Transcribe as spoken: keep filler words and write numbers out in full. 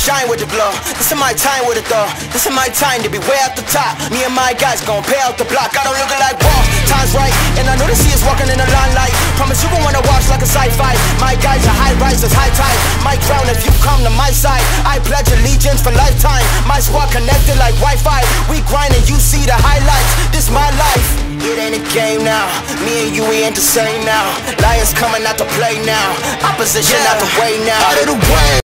shine with the glow. This is my time with it though. This is my time to be way at the top. Me and my guys gon' pay out the block. I don't look like wall, time's right. And I know the sea is walking in the limelight. Promise you gon' wanna watch like a sci-fi. My guys are high risers, high tide. My crown if you come to my side. I pledge allegiance for lifetime. My squad connected like Wi-Fi. We grind and you see the highlights. This my life. It ain't a game now. Me and you, we ain't the same now. Lions coming out to play now. Opposition Yeah. out the way now. Out of the way.